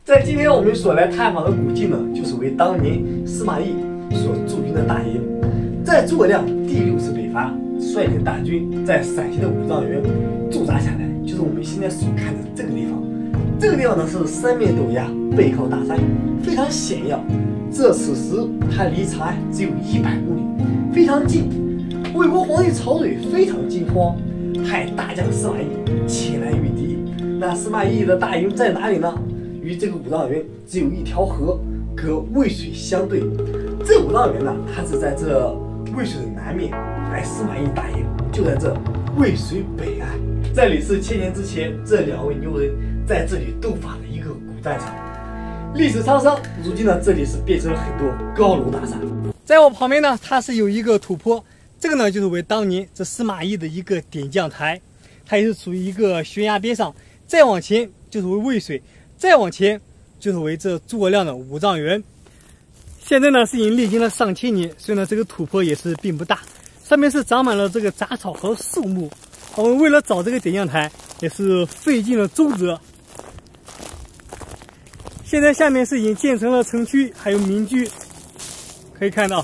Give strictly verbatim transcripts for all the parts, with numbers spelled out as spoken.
在今天我们所来探访的古迹呢，就是为当年司马懿所驻军的大营。在诸葛亮第六次北伐，率领大军在陕西的五丈原驻扎下来，就是我们现在所看的这个地方。这个地方呢是三面陡崖，背靠大山，非常险要。这此时它离长安只有一百公里，非常近。魏国皇帝曹睿非常惊慌，派大将司马懿前来御敌。那司马懿的大营在哪里呢？与这个五丈原只有一条河隔渭水相对。这五丈原呢，它是在这渭水的南面，而司马懿大营就在这渭水北岸。这里是千年之前这两位牛人在这里斗法的一个古战场。历史沧桑，如今呢，这里是变成了很多高楼大厦。在我旁边呢，它是有一个土坡，这个呢就是为当年这司马懿的一个点将台，它也是处于一个悬崖边上。再往前就是为渭水，再往前就是为这诸葛亮的五丈原。现在呢是已经历经了上千年，所以呢这个土坡也是并不大，上面是长满了这个杂草和树木。我们为了找这个点将台，也是费尽了周折。现在下面是已经建成了城区，还有民居，可以看到。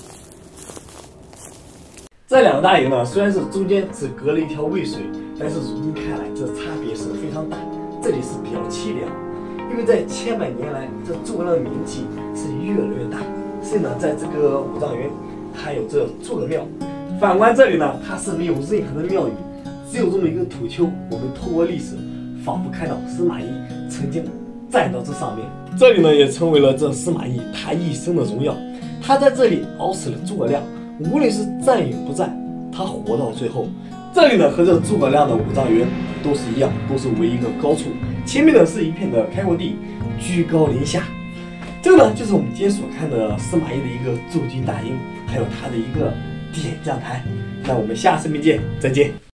这两个大营呢，虽然是中间只隔了一条渭水，但是如今看来，这差别是非常大。这里是比较凄凉，因为在千百年来，这诸葛亮的名气是越来越大。所以呢，在这个五丈原，它有这诸葛庙。反观这里呢，它是没有任何的庙宇，只有这么一个土丘。我们透过历史，仿佛看到司马懿曾经站到这上面。这里呢，也成为了这司马懿他一生的荣耀。他在这里熬死了诸葛亮。无论是战与不战，他活到最后。这里呢和这诸葛亮的五丈原都是一样，都是为一个高处，前面呢是一片的开阔地，居高临下。这个呢就是我们今天所看的司马懿的一个驻军大营，还有他的一个点将台。那我们下次视频见，再见。